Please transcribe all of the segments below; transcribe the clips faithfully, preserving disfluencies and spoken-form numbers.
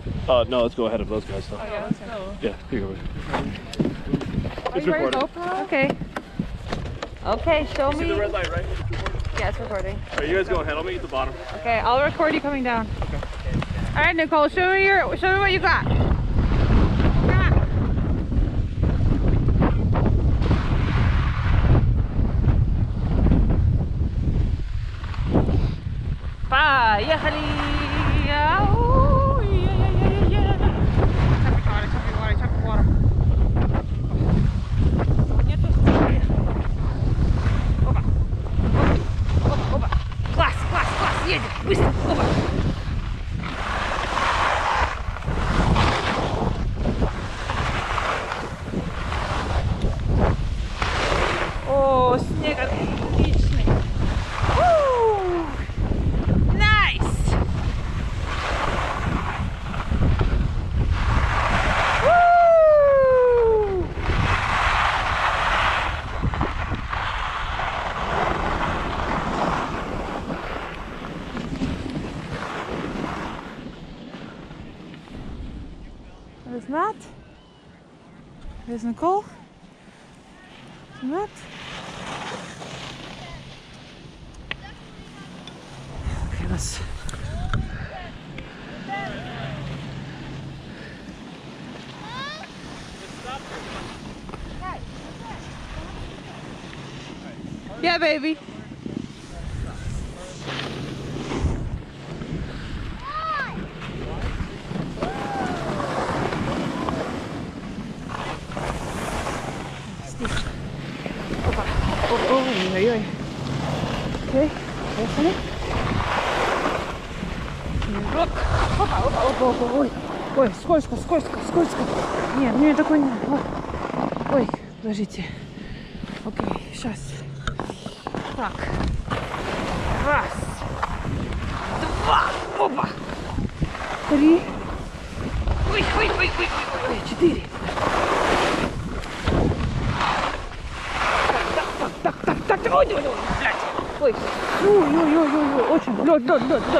Uh, no, let's go ahead of those guys though. Oh, yeah, let's go. Yeah, here you go. Are you ready to GoPro? Okay. Okay, show you me. See the red light, right? It's recording? Yeah, it's recording. Alright, you guys go ahead. I'll meet you at the bottom. Okay, I'll record you coming down. Okay. All right, Nicole, show me your, show me what you got. Поехали! Ау, е-е-е-е-е. Чапик water, чапик water, чапик water. Нету строя. Опа. Опа, опа. Класс, класс, класс, едем. Быстро. Опа. О, снег отличный. There's Matt. There's Nicole. There's Matt. Okay, let's. Yeah, baby. Ой-ой-ой. Окей, поехали. Оп, опа, опа, опа, опа, ой. Ой, скользко, скользко, скользко. Нет, мне такой не... Ой, подождите. Окей, сейчас. Так. Раз. Два. Опа. Три. Ой, ой, ой, ой, ой, ой. Четыре. Так, так, так, так, ой, ой, ой, блядь. Ой, ой, ой, ой, ой, ой, очень, лед, лед, лед, лед, лед.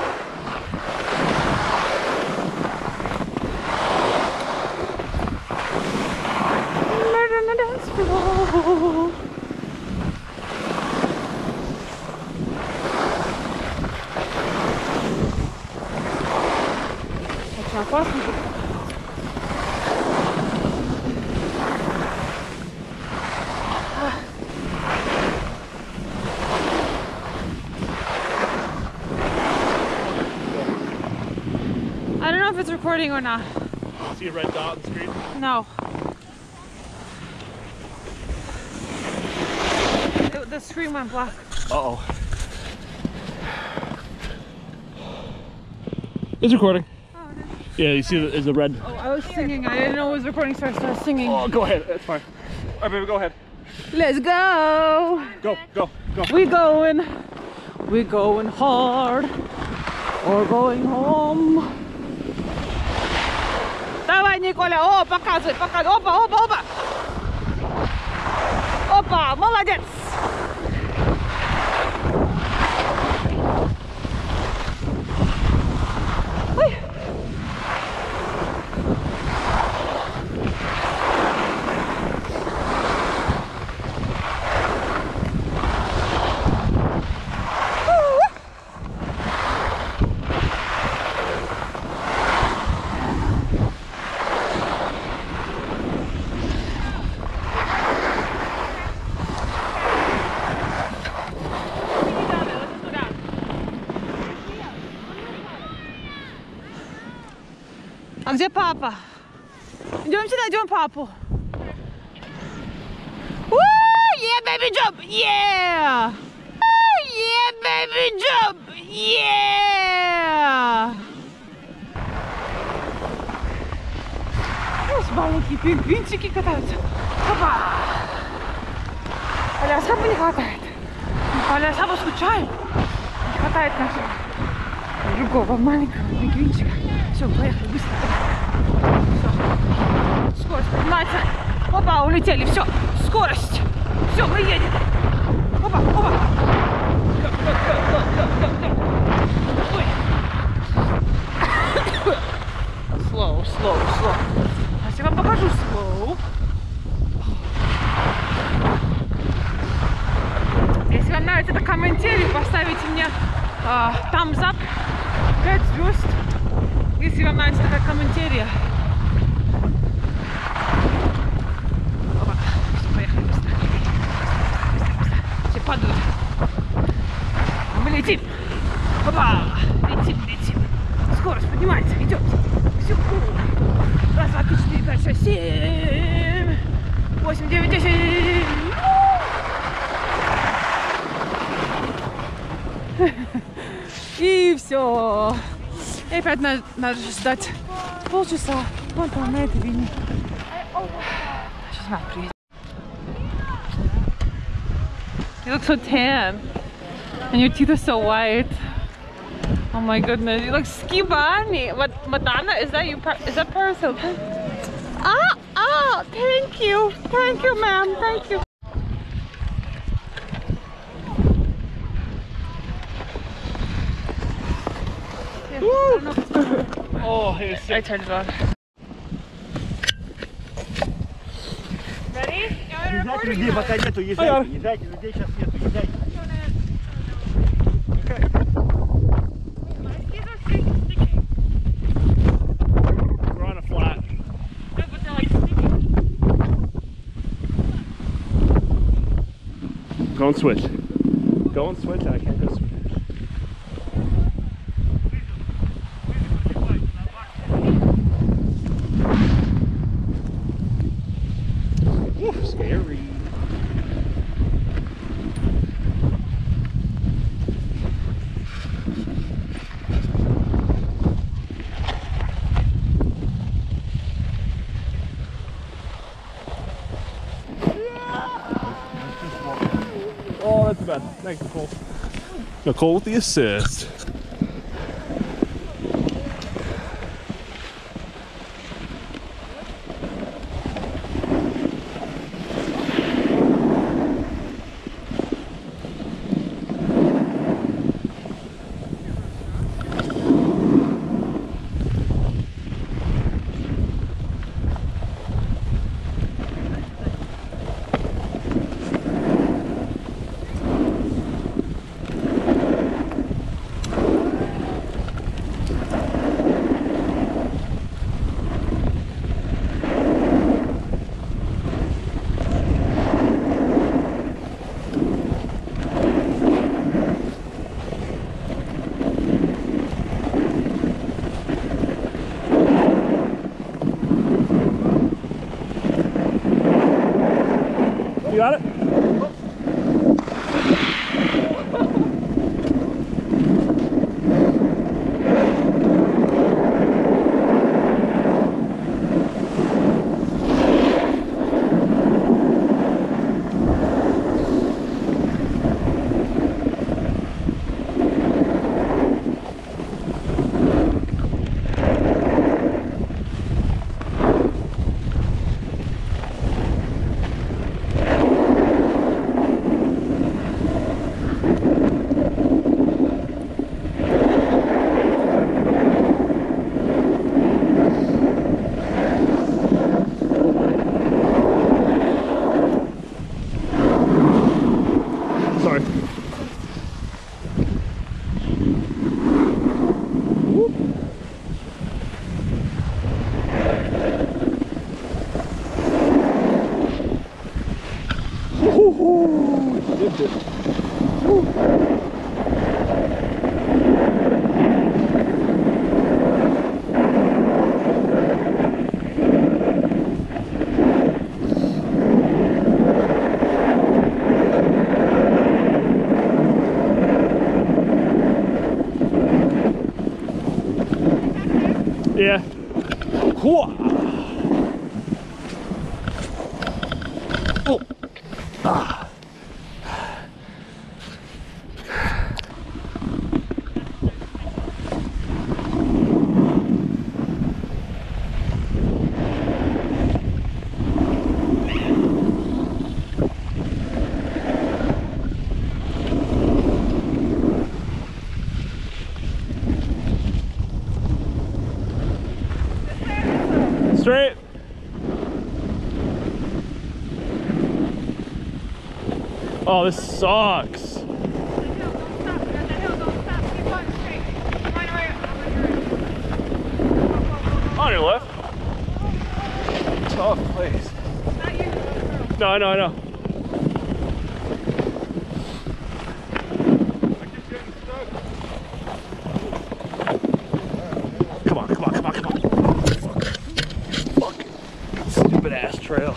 Очень опасно. I don't know if it's recording or not. See a red dot on the screen? No. It, the screen went black. Uh-oh. It's recording. Oh, no. Yeah, you see the, is the red. Oh, I was singing. I didn't know it was recording, so I started singing. Oh, go ahead. That's fine. All right, baby, go ahead. Let's go. Go, go, go. We going. We going hard. Or going home. Давай, Николя, о, показывай, показывай, опа, опа, опа, опа, молодец. Ой. А где папа? Идемте найдем папу. Yeah, baby jump! Yeah! Yeah, baby jump! Yeah! Здесь маленькие пингвинчики катаются. Опа! Алясабы не хватает. Алясабы скучаем. Не хватает нашего другого маленького пингвинчика. Все, поехали быстро. Все. Скорость поднимается. Опа, улетели. Все. Скорость. Все, мы едем. Опа, опа. Ой. slow, slow. Сейчас я вам покажу slow. Если вам нравится это комментарий, поставите мне uh, thumbs up, пять звезд. Если вам нравится такая комментария. Опа, все, поехали быстро. Все падают. Мы летим. Опа, летим, летим. Скорость поднимается, идет. Все. Раз, два, три, четыре, пять, шесть, семь, восемь, девять, десять. И все. И опять надо, надо ждать полчаса. Вон там на этой линии. Сейчас мама приедет. You look so tan. And your teeth are so white. Oh my goodness. You look skibani. What, Madonna? Is that you? Is that Paris Hilton? Ah, ah, thank you. Thank you, ma'am. Thank you. Woo! Oh, it's I turned it on. Ready? Езжайте, людей пока нету, езжайте, езжайте, людей сейчас нету, езжайте. We're on a flat. Go and switch. Go and switch. I can't go switch. Ooh, scary. Oh, that's bad. Thanks, Nicole. Nicole with the assist. You got it? Sorry. Woo-hoo! Did it. Woo. Yeah. Cool. Oh. Ah. straight. Oh, this sucks. On your left. Tough place. No, I know, I know. Come on, come on, come on, come on. Fuck. Stupid ass trail.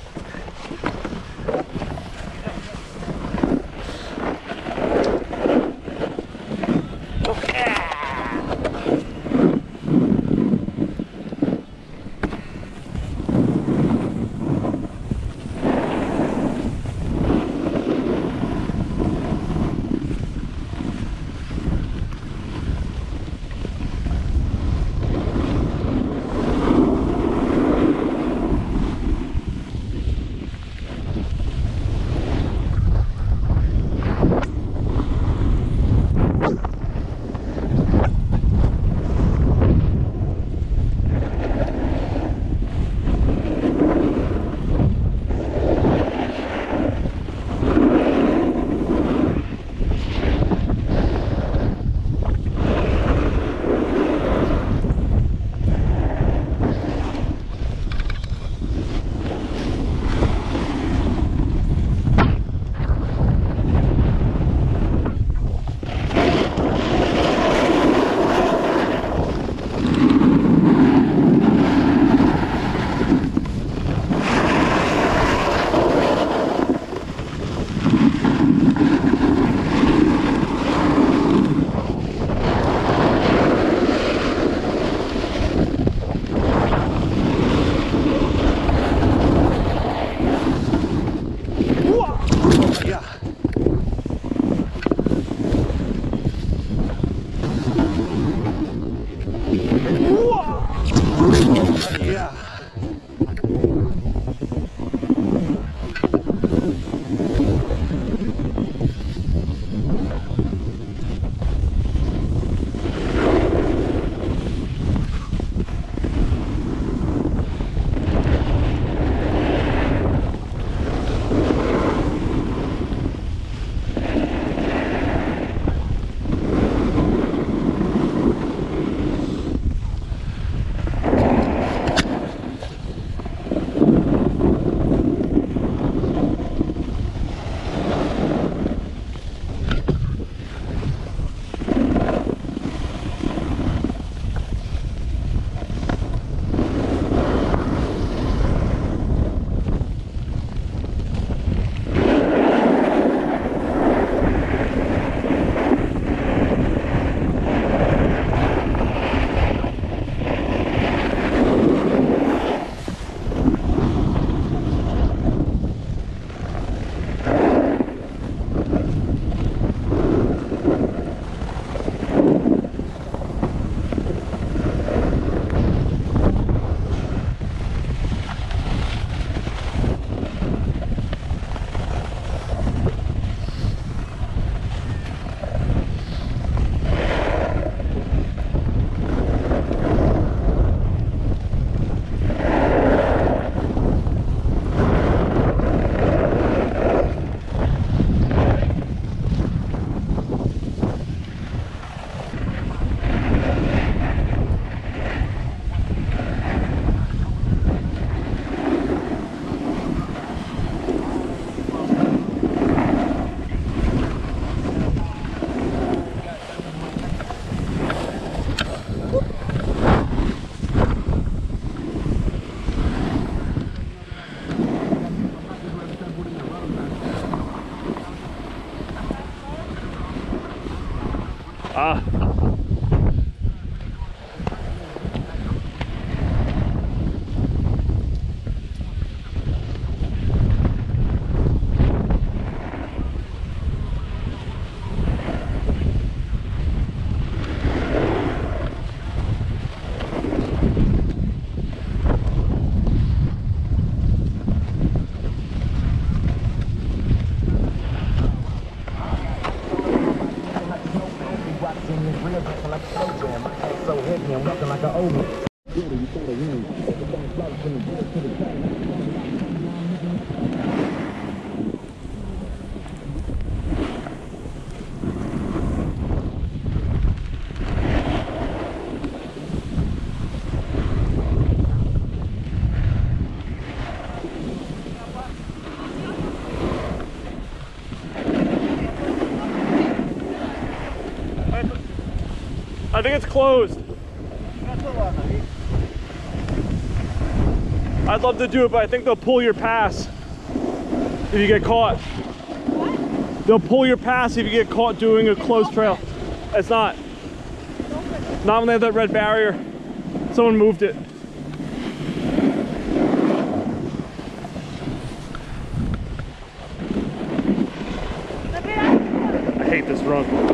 Yeah. Ah. in this real like a slow jam. My ass so heavy, I'm walking like an old. I think it's closed. I'd love to do it, but I think they'll pull your pass if you get caught. What? They'll pull your pass if you get caught doing a closed trail. It's not. Not when they have that red barrier. Someone moved it. I hate this run.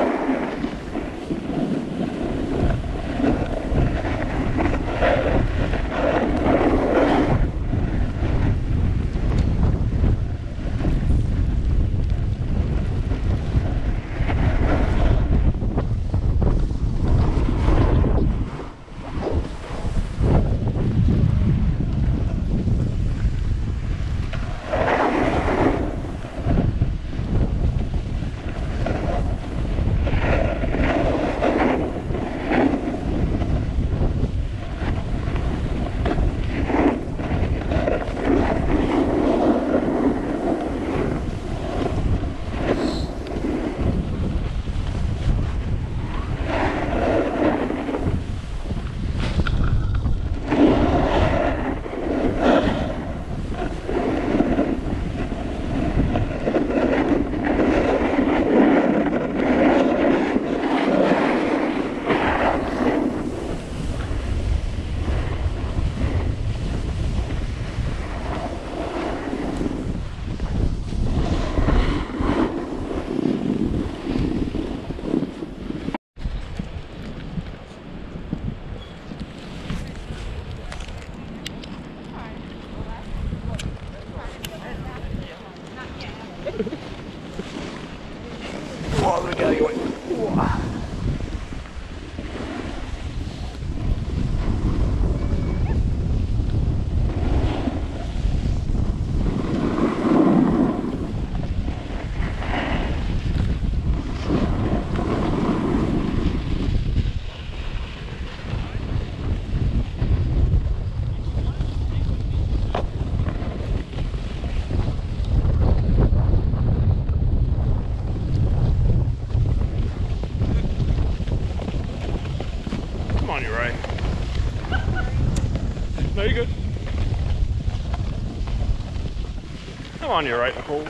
Oh, we gotta go. On, you're right. No, you're good. Come on, you're right, Nicole.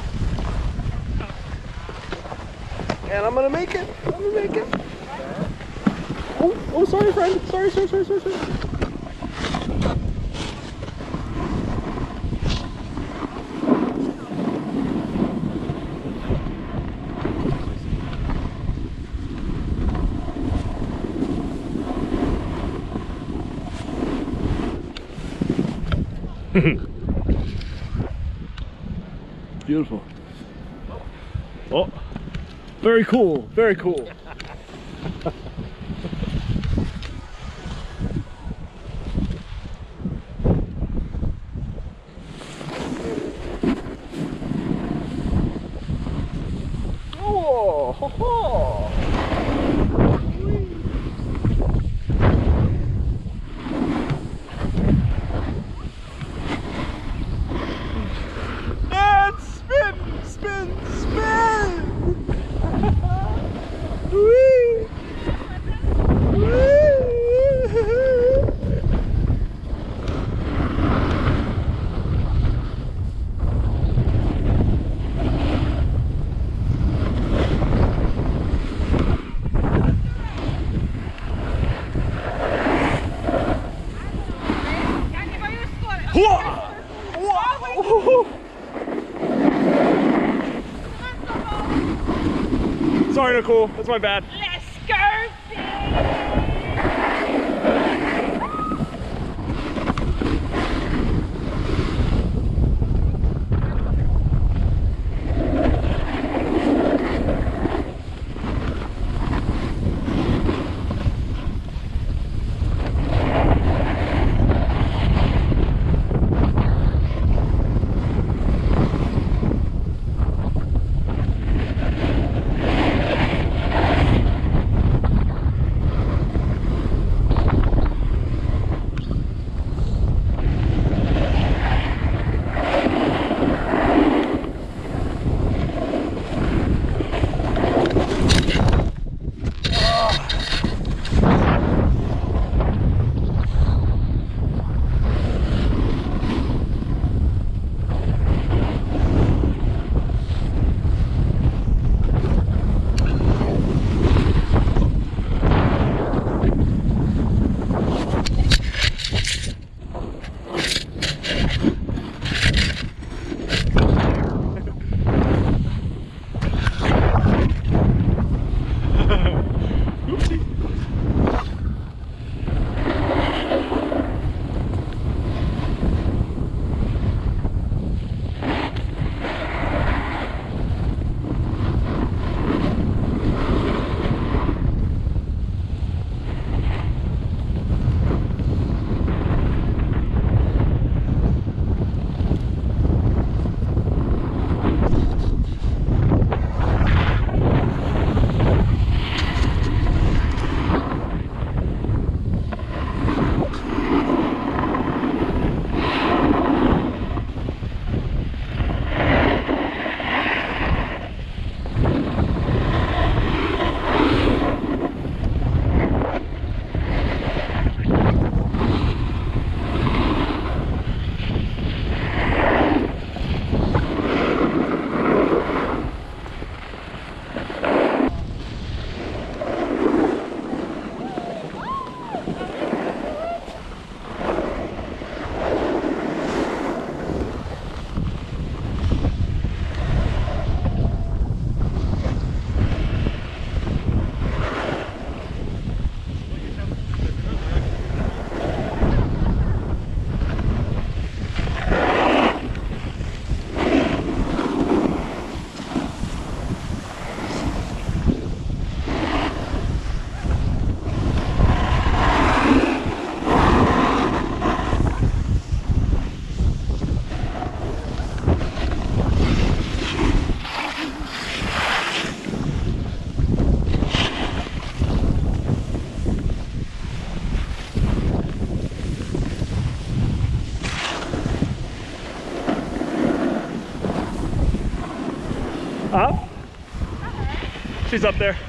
And I'm gonna make it. I'm gonna make it. Oh, oh, sorry, friend. Sorry, sorry, sorry, sorry, sorry. Beautiful. Oh, very cool, very cool. Oh, ho, ho. Sorry, Nicole. That's my bad. Let's go, She's up there.